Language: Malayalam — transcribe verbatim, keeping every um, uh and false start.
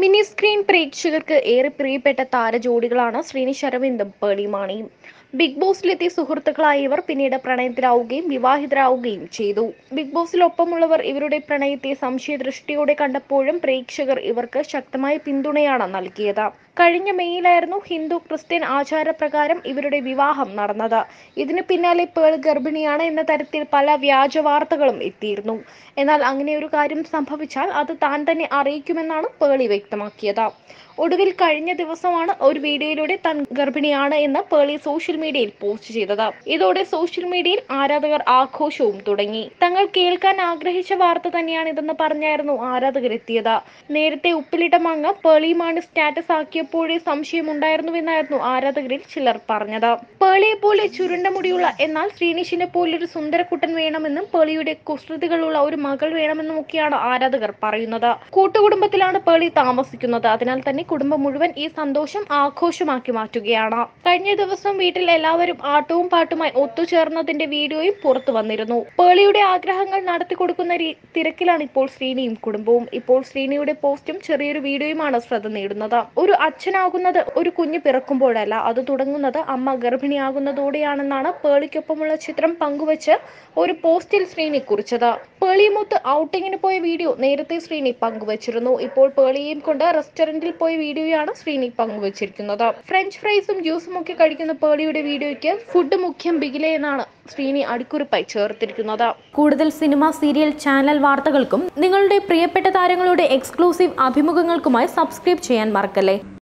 മിനി സ്ക്രീൻ പ്രേക്ഷകർക്ക് ഏറെ പ്രിയപ്പെട്ട താരജോഡികളാണ് ശ്രീനിഷ് അരവിന്ദും പേർളി മാണിയും. ബിഗ് ബോസിലെത്തിയ സുഹൃത്തുക്കളായ ഇവർ പിന്നീട് പ്രണയത്തിലാവുകയും വിവാഹിതരാവുകയും ചെയ്തു. ബിഗ് ബോസിലൊപ്പമുള്ളവർ ഇവരുടെ പ്രണയത്തെ സംശയദൃഷ്ടിയോടെ കണ്ടപ്പോഴും പ്രേക്ഷകർ ഇവർക്ക് ശക്തമായ പിന്തുണയാണ് നൽകിയത്. കഴിഞ്ഞ മെയ്യിലായിരുന്നു ഹിന്ദു ക്രിസ്ത്യൻ ആചാരപ്രകാരം ഇവരുടെ വിവാഹം നടന്നത്. ഇതിനു പിന്നാലെ പേൾ ഗർഭിണിയാണ് എന്ന തരത്തിൽ പല വ്യാജ വാർത്തകളും എത്തിയിരുന്നു. എന്നാൽ അങ്ങനെയൊരു കാര്യം സംഭവിച്ചാൽ അത് താൻ തന്നെ അറിയിക്കുമെന്നാണ് പേർളി വ്യക്തമാക്കിയത്. ഒടുവിൽ കഴിഞ്ഞ ദിവസമാണ് ഒരു വീഡിയോയിലൂടെ താൻ ഗർഭിണിയാണ് എന്ന് പേർളി സോഷ്യൽ മീഡിയയിൽ പോസ്റ്റ് ചെയ്തത്. ഇതോടെ സോഷ്യൽ മീഡിയയിൽ ആരാധകർ ആഘോഷവും തുടങ്ങി. തങ്ങൾ കേൾക്കാൻ ആഗ്രഹിച്ച വാർത്ത തന്നെയാണിതെന്ന് പറഞ്ഞായിരുന്നു ആരാധകരെത്തിയത്. നേരത്തെ ഉപ്പിലിട്ട മാങ്ങ പേർളി മാണി സ്റ്റാറ്റസ് ആക്കിയപ്പോഴേ സംശയമുണ്ടായിരുന്നുവെന്നായിരുന്നു ആരാധകരിൽ ചിലർ പറഞ്ഞത്. പേർളിയെ പോലെ ചുരുണ്ട മുടിയുള്ള എന്നാൽ ശ്രീനിഷിനെ പോലൊരു സുന്ദരക്കുട്ടൻ വേണമെന്നും പേർളിയുടെ കുസൃതികളുള്ള ഒരു മകൾ വേണമെന്നുമൊക്കെയാണ് ആരാധകർ പറയുന്നത്. കൂട്ടുകുടുംബത്തിലാണ് പേർളി താമസിക്കുന്നത്. അതിനാൽ തന്നെ കുടുംബം മുഴുവൻ ഈ സന്തോഷം ആഘോഷമാക്കി മാറ്റുകയാണ്. കഴിഞ്ഞ ദിവസം വീട്ടിൽ എല്ലാവരും ആട്ടവും പാട്ടുമായി ഒത്തുചേർന്നതിന്റെ വീഡിയോയും പുറത്തു വന്നിരുന്നു. പേർളിയുടെ ആഗ്രഹങ്ങൾ നടത്തി കൊടുക്കുന്ന തിരക്കിലാണ് ഇപ്പോൾ ശ്രീനിയും കുടുംബവും. ഇപ്പോൾ ശ്രീനിയുടെ പോസ്റ്റും ചെറിയൊരു വീഡിയോയുമാണ് ശ്രദ്ധ നേടുന്നത്. ഒരു അച്ഛനാകുന്നത് ഒരു കുഞ്ഞ് പിറക്കുമ്പോഴല്ല, അത് തുടങ്ങുന്നത് അമ്മ ഗർഭിണിയാകുന്നതോടെയാണെന്നാണ് പേർളിക്കൊപ്പമുള്ള ചിത്രം പങ്കുവച്ച് ഒരു പോസ്റ്റിൽ ശ്രീനി കുറിച്ചത്. പേർളിയുമൊത്ത് ഔട്ടിങ്ങിന് പോയ വീഡിയോ നേരത്തെ ശ്രീനി പങ്കുവച്ചിരുന്നു. ഇപ്പോൾ പേർളിയെയും കൊണ്ട് റെസ്റ്റോറന്റിൽ പോയ വീഡിയോയാണ് ശ്രീനി പങ്കുവച്ചിരിക്കുന്നത്. ഫ്രഞ്ച് ഫ്രൈസും ജ്യൂസും ഒക്കെ കഴിക്കുന്ന പേർളിയുടെ വീഡിയോയ്ക്ക് ഫുഡ് മുഖ്യം ബിഗിലെ എന്നാണ് ശ്രീനി അടിക്കുറിപ്പായി ചേർത്തിരിക്കുന്നത്. കൂടുതൽ സിനിമ, സീരിയൽ, ചാനൽ വാർത്തകൾക്കും നിങ്ങളുടെ പ്രിയപ്പെട്ട താരങ്ങളുടെ എക്സ്ക്ലൂസീവ് അഭിമുഖങ്ങൾക്കുമായി സബ്സ്ക്രൈബ് ചെയ്യാൻ മറക്കല്ലേ.